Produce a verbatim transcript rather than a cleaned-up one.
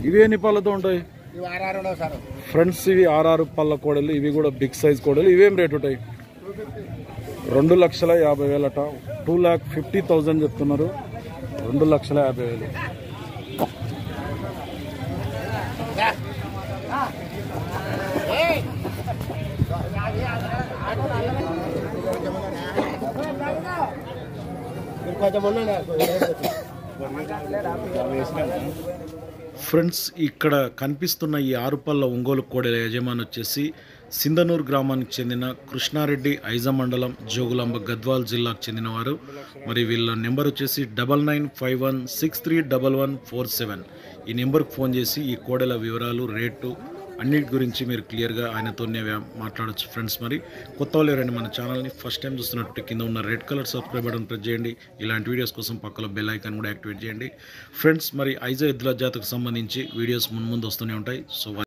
ఇవి ఎన్ని పళ్ళతో ఉంటాయి ఫ్రెండ్స్? ఇవి ఆరారు పళ్ళ కోడలు, ఇవి కూడా బిగ్ సైజ్ కోడలు. ఇవేం రేట్ ఉంటాయి? రెండు లక్షల యాభై వేలట, టూ ల్యాక్ ఫిఫ్టీ థౌజండ్ చెప్తున్నారు. రెండు లక్షల యాభై వేలు. ఫ్రెండ్స్, ఇక్కడ కనిపిస్తున్న ఈ ఆరు పళ్ళ ఒంగోలు కోడెల యజమాని వచ్చేసి సింధనూరు గ్రామానికి చెందిన కృష్ణారెడ్డి, ఐజా మండలం, జోగులాంబ, గద్వాల్ జిల్లాకు చెందినవారు. మరి వీళ్ళ నెంబర్ వచ్చేసి double nine five one six three double one four seven. ఈ నెంబర్కి ఫోన్ చేసి ఈ కోడెల వివరాలు, రేటు అన్నిటి గురించి మీరు క్లియర్గా ఆయనతోనే మాట్లాడచ్చు. ఫ్రెండ్స్, మరి కొత్త వాళ్ళు ఎవరైనా మన ఛానల్ని ఫస్ట్ టైం చూస్తున్నట్టు కింద ఉన్న red colour subscribe button press చేయండి. ఇలాంటి వీడియోస్ కోసం పక్కలో బెల్ ఐకాన్ కూడా యాక్టివేట్ చేయండి. ఫ్రెండ్స్, మరి ఐజా ఎద్దుల జాతకు సంబంధించి వీడియోస్ మున్ముందు వస్తూనే ఉంటాయి. సో